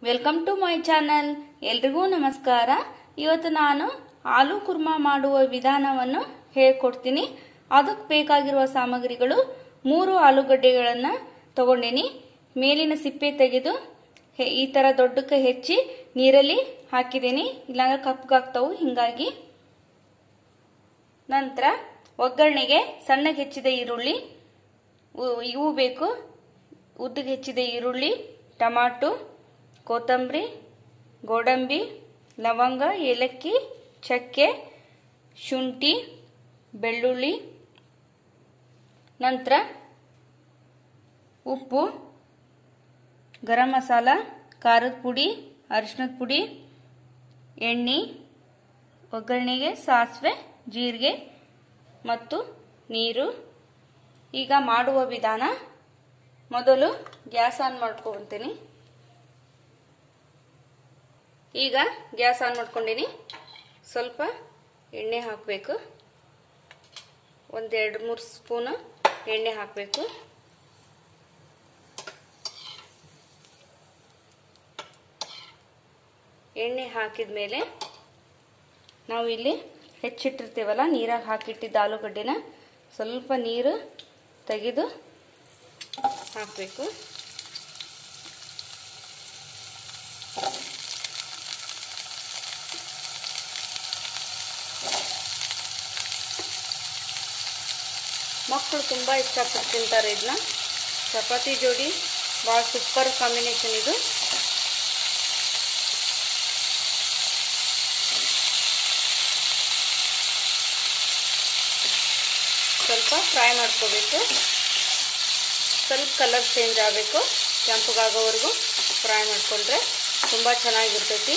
Welcome to my channel. ಎಲ್ರಿಗೂ ನಮಸ್ಕಾರ. ಇವತ್ತು ನಾನು ಆಲೂ ಕುರ್ಮಾ ಮಾಡುವ ವಿಧಾನವನ್ನು ಹೇಳಿಕೊಡ್ತೀನಿ. ಅದಕ್ಕೆ ಬೇಕಾಗಿರುವ ಸಾಮಗ್ರಿಗಳು 3 ಆಲೂಗಡ್ಡೆಗಳನ್ನು ತಗೊಂಡಿನಿ. ಮೇಲಿನ ಸಿಪ್ಪೆ ತೆಗೆದು ಈ ತರ ದೊಡ್ಡಕ್ಕೆ ಹೆಚ್ಚಿ ನೀರಲ್ಲಿ ಹಾಕಿದ್ದೀನಿ, ಇಲ್ಲಾಂದ್ರೆ ಕಪ್ಪಗಾಗ್ತಾವು. ಹಿಂಗಾಗಿ ನಂತರ ಒಗ್ಗರಣೆಗೆ ಸಣ್ಣಗೆ ಹೆಚ್ಚಿದ ಈರುಳ್ಳಿ ಇವು ಬೇಕು. ಉದ್ದಗೆ ಹೆಚ್ಚಿದ ಈರುಳ್ಳಿ, ಟೊಮಾಟೊ, ಕೊತ್ತಂಬರಿ, ಗೋಡಂಬಿ, ಲವಂಗ, ಏಲಕ್ಕಿ, ಚಕ್ಕೆ, ಶುಂಠಿ, ಬೆಳ್ಳುಳ್ಳಿ, ನಂತರ ಉಪ್ಪು, ಗರಂ ಮಸಾಲ, ಖಾರದ ಪುಡಿ, ಅರಿಶಿಣದ ಪುಡಿ, ಎಣ್ಣೆ, ಒಗ್ಗರಣೆಗೆ ಸಾಸಿವೆ, ಜೀರಿಗೆ ಮತ್ತು ನೀರು. ಈಗ ಮಾಡುವ ವಿಧಾನ. ಮೊದಲು ಗ್ಯಾಸ್ ಆನ್ ಮಾಡ್ಕೊಂತೀನಿ. ಈಗ ಗ್ಯಾಸ್ ಆನ್ ಮಾಡ್ಕೊಂಡಿನಿ. ಸ್ವಲ್ಪ ಎಣ್ಣೆ ಹಾಕಬೇಕು. 1-2-3 ಸ್ಪೂನ್ ಎಣ್ಣೆ ಹಾಕಬೇಕು. ಎಣ್ಣೆ ಹಾಕಿದ ಮೇಲೆ ನಾವು ಇಲ್ಲಿ ಹೆಚ್ಚಿಟ್ಟಿರ್ತೀವಲ್ಲ, ನೀರಾಗ ಹಾಕಿಟ್ಟಿದ್ದ ಆಲೂಗಡ್ಡೆನ ಸ್ವಲ್ಪ ನೀರು ತೆಗೆದು ಹಾಕಬೇಕು. ಮಕ್ಕಳು ತುಂಬಾ ಇಷ್ಟಪಟ್ಟು ತಿಂತಾರೆ ಇದನ್ನ. ಚಪಾತಿ ಜೋಡಿ ಭಾಳ ಸೂಪರ್ ಕಾಂಬಿನೇಷನ್ ಇದು. ಸ್ವಲ್ಪ ಫ್ರೈ ಮಾಡ್ಕೋಬೇಕು. ಸ್ವಲ್ಪ ಕಲರ್ ಚೇಂಜ್ ಆಗಬೇಕು, ಕೆಂಪಗಾಗೋವರೆಗೂ ಫ್ರೈ ಮಾಡ್ಕೊಂಡ್ರೆ ತುಂಬ ಚೆನ್ನಾಗಿರ್ತೈತಿ.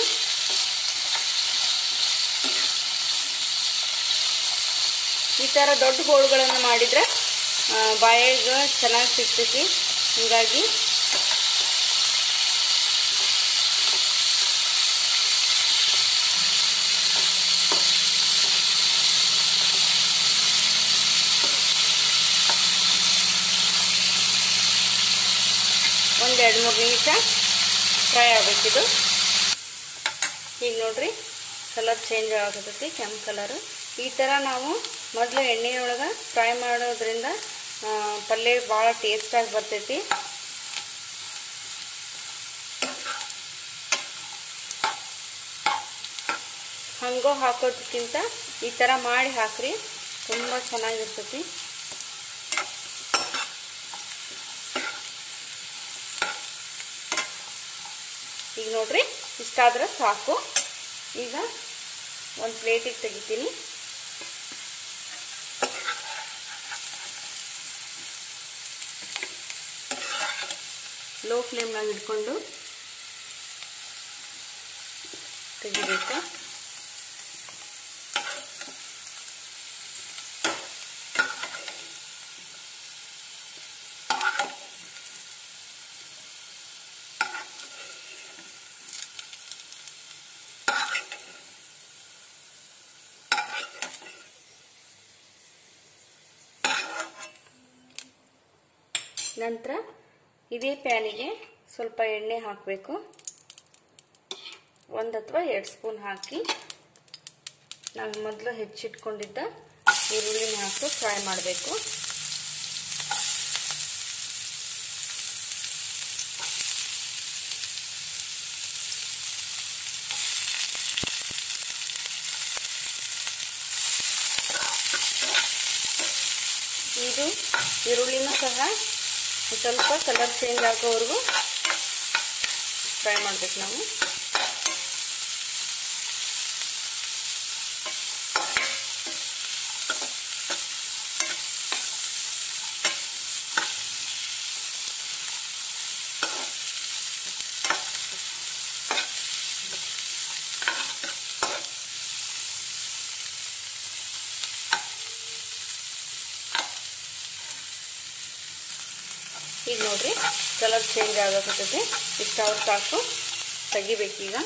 ಈ ಥರ ದೊಡ್ಡ ಗೋಳುಗಳನ್ನು ಮಾಡಿದರೆ ಬಾಯಿಗೆ ಚೆನ್ನಾಗಿ ಸಿಗ್ತೈತಿ. ಹೀಗಾಗಿ ಒಂದು 2-3 ನಿಮಿಷ ಫ್ರೈ ಆಗಬೇಕಿದು. ಈಗ ನೋಡ್ರಿ ಕಲರ್ ಚೇಂಜ್ ಆಗತೈತಿ, ಕೆಂಪು ಕಲರ್. ಈ ಥರ ನಾವು ಮೊದಲು ಎಣ್ಣೆಯೊಳಗೆ ಫ್ರೈ ಮಾಡೋದ್ರಿಂದ ಪಲ್ಯ ಭಾಳ ಟೇಸ್ಟಾಗಿ ಬರ್ತೈತಿ. ಹಂಗೋ ಹಾಕೋದಕ್ಕಿಂತ ಈ ಥರ ಮಾಡಿ ಹಾಕ್ರಿ, ತುಂಬ ಚೆನ್ನಾಗಿರ್ತೈತಿ. ಈಗ ನೋಡ್ರಿ ಇಷ್ಟಾದ್ರೆ ಸಾಕು. ಈಗ ಒಂದು ಪ್ಲೇಟಿಗೆ ತೆಗಿತೀನಿ. ಲೋ ಫ್ಲೇಮ್ನಾಗ ಇಟ್ಕೊಂಡು ತೆಗಿಬೇಕು. ನಂತರ ಇದೇ ಪ್ಯಾನಿಗೆ ಸ್ವಲ್ಪ ಎಣ್ಣೆ ಹಾಕಬೇಕು. 1 ಅಥವಾ 2 ಸ್ಪೂನ್ ಹಾಕಿ ನಾವು ಮೊದಲು ಹೆಚ್ಚಿಟ್ಕೊಂಡಿದ್ದ ಈರುಳ್ಳಿನ ಹಾಕಿ ಫ್ರೈ ಮಾಡಬೇಕು. ಇದು ಈರುಳ್ಳಿನೂ ಸಹ ಸ್ವಲ್ಪ ಕಲರ್ ಚೇಂಜ್ ಆಗೋವರೆಗೂ ಫ್ರೈ ಮಾಡಬೇಕು ನಾವು. ಈಗ ನೋಡ್ರಿ ಕಲರ್ ಚೇಂಜ್ ಆಗಕತ್ತೈತಿ. ಇಷ್ಟಾದ್ರೂ ಸಾಕು, ತೆಗಿಬೇಕೀಗ.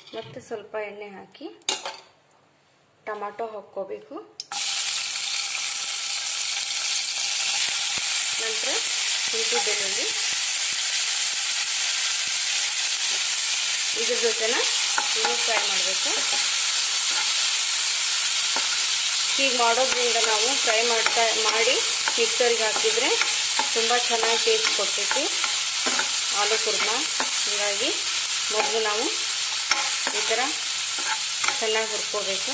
ಮತ್ತೆ ಸ್ವಲ್ಪ ಎಣ್ಣೆ ಹಾಕಿ ಟೊಮಾಟೊ ಹಾಕ್ಕೋಬೇಕು. ನಂತರ ಶುಂಠಿ ಬೆಳ್ಳುಳ್ಳಿ ಇದ್ರ ಜೊತೆನ ಇನ್ನೂ ಫ್ರೈ ಮಾಡಬೇಕು. ಹೀಗೆ ಮಾಡೋದ್ರಿಂದ ನಾವು ಫ್ರೈ ಮಾಡಿ ಮಿಕ್ಸರ್ಗೆ ಹಾಕಿದರೆ ತುಂಬ ಚೆನ್ನಾಗಿ ಟೇಸ್ಟ್ ಕೊಡ್ತೈತಿ ಆಲೂ ಕುರ್ಮಾ. ಹೀಗಾಗಿ ಮೊದಲು ನಾವು ಈ ಥರ ಚೆನ್ನಾಗಿ ಹುರ್ಕೋಬೇಕು.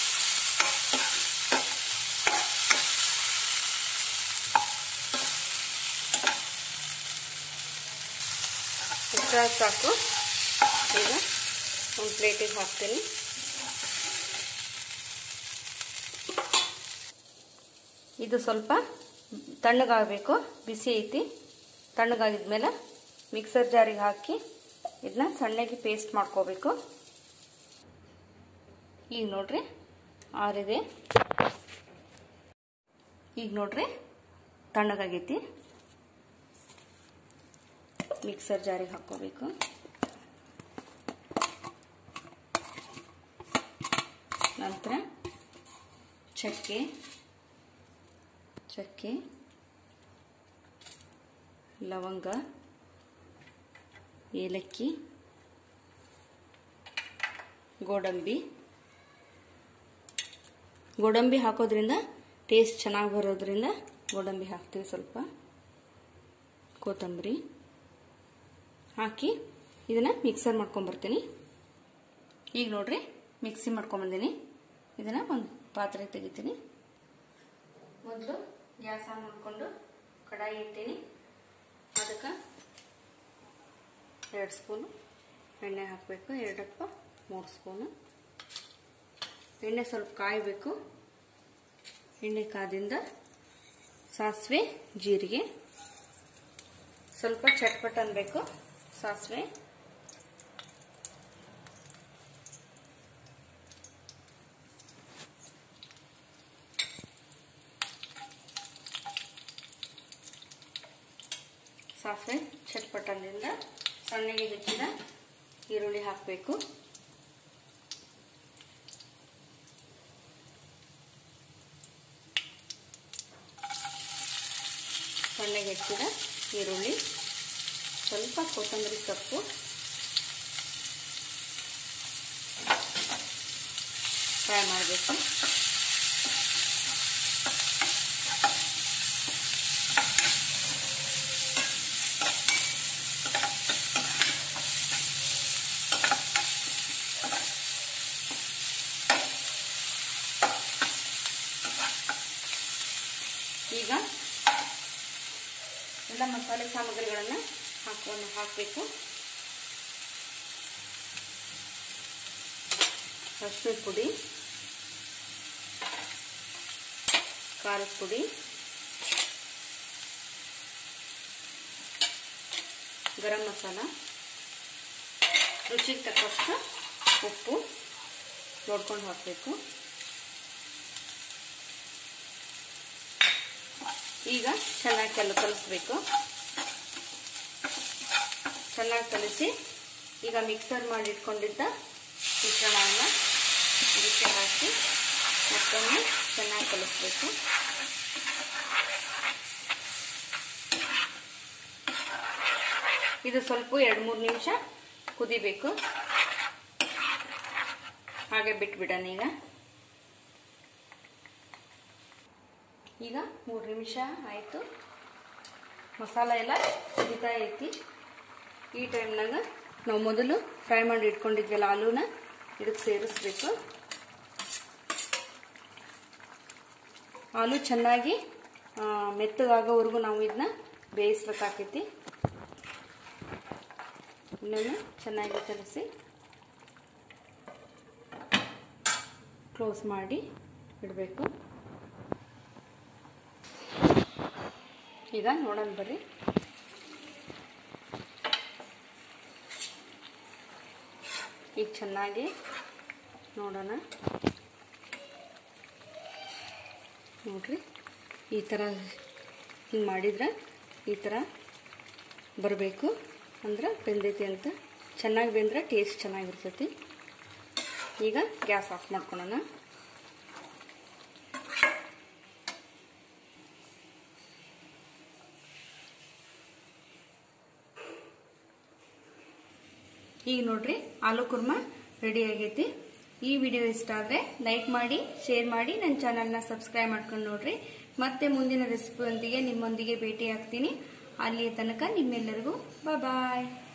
ಇಷ್ಟ ಸಾಕು. ಈಗ ಒಂದು ಪ್ಲೇಟಿಗೆ ಹಾಕ್ತೀನಿ. ಇದು ಸ್ವಲ್ಪ ತಣ್ಣಗಾಗಬೇಕು. ಬಿಸಿ ಐತಿ. ತಣ್ಣಗಾಗಿದ್ಮೇಲೆ ಮಿಕ್ಸರ್ ಜಾರಿಗೆ ಹಾಕಿ ಇದನ್ನ ಸಣ್ಣಗೆ ಪೇಸ್ಟ್ ಮಾಡ್ಕೋಬೇಕು. ಈಗ ನೋಡ್ರಿ ಆರಿದೆ. ಈಗ ನೋಡ್ರಿ ತಣ್ಣಗಾಗೈತಿ. ಮಿಕ್ಸರ್ ಜಾರಿಗೆ ಹಾಕ್ಕೋಬೇಕು. ನಂತರ ಚಕ್ಕೆ ಲವಂಗ, ಏಲಕ್ಕಿ, ಗೋಡಂಬಿ ಹಾಕೋದ್ರಿಂದ ಟೇಸ್ಟ್ ಚೆನ್ನಾಗಿ ಬರೋದ್ರಿಂದ ಗೋಡಂಬಿ ಹಾಕ್ತೀವಿ. ಸ್ವಲ್ಪ ಕೊತ್ತಂಬರಿ ಹಾಕಿ ಇದನ್ನ ಮಿಕ್ಸರ್ ಮಾಡ್ಕೊಂಡ್ಬರ್ತೀನಿ. ಈಗ ನೋಡ್ರಿ ಮಿಕ್ಸಿ ಮಾಡ್ಕೊಂಬಂದಿನಿ. ಇದನ್ನ ಒಂದು ಪಾತ್ರೆ ತೆಗಿತೀನಿ. ಮೊದಲು ಗ್ಯಾಸ್ ಆನ್ ಮಾಡಿಕೊಂಡು ಕಡಾಯಿ ಇಟ್ಟೀನಿ. ಅದಕ್ಕೆ 2 ಸ್ಪೂನು ಎಣ್ಣೆ ಹಾಕಬೇಕು. 2 ಅಥವಾ 3 ಸ್ಪೂನು ಎಣ್ಣೆ ಸ್ವಲ್ಪ ಕಾಯಬೇಕು. ಎಣ್ಣೆ ಕಾದಿಂದ ಸಾಸಿವೆ, ಜೀರಿಗೆ, ಸ್ವಲ್ಪ ಚಟ್ಪಟ್ ಅನ್ಬೇಕು ಸಾಸಿವೆ. ಸಾಸಿವೆ ಚಟ್ಪಟದಿಂದ ಸಣ್ಣಗೆ ಹೆಚ್ಚಿದ ಈರುಳ್ಳಿ ಹಾಕಬೇಕು. ಸಣ್ಣಗೆ ಹೆಚ್ಚಿದ ಈರುಳ್ಳಿ, ಸ್ವಲ್ಪ ಕೊತ್ತಂಬರಿ ಸೊಪ್ಪು, ಫ್ರೈ ಮಾಡಬೇಕು. ಈಗ ಎಲ್ಲ ಮಸಾಲೆ ಸಾಮಗ್ರಿಗಳನ್ನು ಹಾಕಬೇಕು. ಅರಿಶಿನ ಪುಡಿ, ಖಾರದ ಪುಡಿ, ಗರಂ ಮಸಾಲ, ರುಚಿಗೆ ತಕ್ಕಷ್ಟು ಉಪ್ಪು ನೋಡ್ಕೊಂಡು ಹಾಕಬೇಕು. ಈಗ ಚೆನ್ನಾಗಿ ಕಲಿಸಬೇಕು. ಚೆನ್ನಾಗಿ ಕಲಿಸಿ ಈಗ ಮಿಕ್ಸರ್ ಮಾಡಿ ಇಟ್ಕೊಂಡಿದ್ದ ಮಿಶ್ರಣವನ್ನು ಇದಕ್ಕೆ ಹಾಕಿ ಮತ್ತೊಮ್ಮೆ ಚೆನ್ನಾಗಿ ಕಲಿಸಬೇಕು. ಇದು ಸ್ವಲ್ಪ 2-3 ನಿಮಿಷ ಕುದಿಬೇಕು. ಹಾಗೆ ಬಿಟ್ಬಿಡೋಣ. ಈಗ 3 ನಿಮಿಷ ಆಯಿತು. ಮಸಾಲ ಎಲ್ಲ ಕುದಿತಾ ಐತಿ. ಈ ಟೈಮ್ನಾಗ ನಾವು ಮೊದಲು ಫ್ರೈ ಮಾಡಿ ಇಟ್ಕೊಂಡಿದ್ವಲ್ಲ ಆಲೂನ ಇದಕ್ಕೆ ಸೇರಿಸ್ಬೇಕು. ಆಲೂ ಚೆನ್ನಾಗಿ ಮೆತ್ತಗಾಗೋವರೆಗೂ ನಾವು ಇದನ್ನ ಬೇಯಿಸ್ಬೇಕಾಕೈತಿ. ಇನ್ನೊಮ್ಮೆ ಚೆನ್ನಾಗಿ ಕಲಸಿ ಕ್ಲೋಸ್ ಮಾಡಿ ಇಡಬೇಕು. ಈಗ ನೋಡೋಣ ಬರ್ರಿ. ಈಗ ಚೆನ್ನಾಗಿ ನೋಡೋಣ. ನೋಡ್ರಿ ಈ ಥರ ಹಿಂಗೆ ಮಾಡಿದ್ರೆ ಈ ಥರ ಬರಬೇಕು. ಅಂದ್ರೆ ಬೆಂದೈತಿ ಅಂತ. ಚೆನ್ನಾಗಿ ಬೆಂದ್ರೆ ಟೇಸ್ಟ್ ಚೆನ್ನಾಗಿರ್ತೈತಿ. ಈಗ ಗ್ಯಾಸ್ ಆಫ್ ಮಾಡ್ಕೊಳ್ಳೋಣ. ಈಗ ನೋಡ್ರಿ ಆಲೂ ಕುರ್ಮಾ ರೆಡಿ ಆಗೈತಿ. ಈ ವಿಡಿಯೋ ಇಷ್ಟ ಆದ್ರೆ ಲೈಕ್ ಮಾಡಿ, ಶೇರ್ ಮಾಡಿ, ನನ್ನ ಚಾನಲ್ನ ಸಬ್ಸ್ಕ್ರೈಬ್ ಮಾಡ್ಕೊಂಡು ನೋಡ್ರಿ. ಮತ್ತೆ ಮುಂದಿನ ರೆಸಿಪಿಯೊಂದಿಗೆ ನಿಮ್ಮೊಂದಿಗೆ ಭೇಟಿ ಆಗ್ತೀನಿ. ಅಲ್ಲಿಯ ತನಕ ನಿಮ್ಮೆಲ್ಲರಿಗೂ ಬಾಯ್.